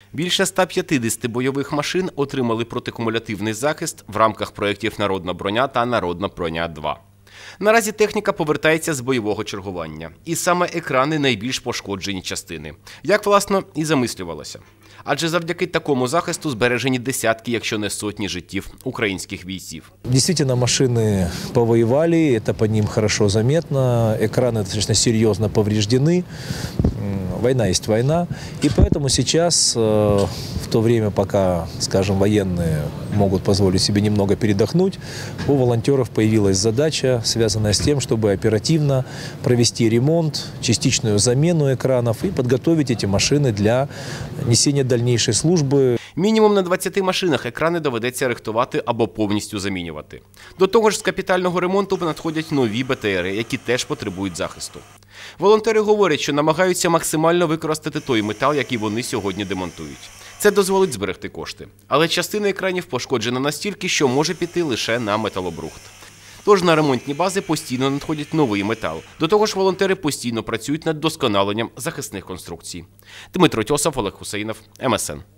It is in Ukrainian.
Більше 150 бойових машин отримали протикумулятивний захист в рамках проєктів «Народна броня» та «Народна броня-2». Наразі техніка повертається з бойового чергування. І саме екрани найбільш пошкоджені частини. Як, власне, і замислювалося. Адже завдяки такому захисту збережені десятки, якщо не сотні життів українських бійців. Действительно, машины повоевали, это по ним хорошо заметно, экраны достаточно серьезно повреждены. Война есть война, и поэтому сейчас, в то время, пока, скажем, военные могут позволить себе немного передохнуть, у волонтеров появилась задача, связанная с тем, чтобы оперативно провести ремонт, частичную замену экранов и подготовить эти машины для несения дальнейшей службы. Мінімум на 20 машинах екрани доведеться рихтувати або повністю замінювати. До того ж, з капітального ремонту надходять нові БТРи, які теж потребують захисту. Волонтери говорять, що намагаються максимально використати той метал, який вони сьогодні демонтують. Це дозволить зберегти кошти. Але частина екранів пошкоджена настільки, що може піти лише на металобрухт. Тож на ремонтні бази постійно надходять новий метал. До того ж, волонтери постійно працюють над вдосконаленням захисних конструкцій. Дмитро Тьосов, Олег Хусейнов, МСН.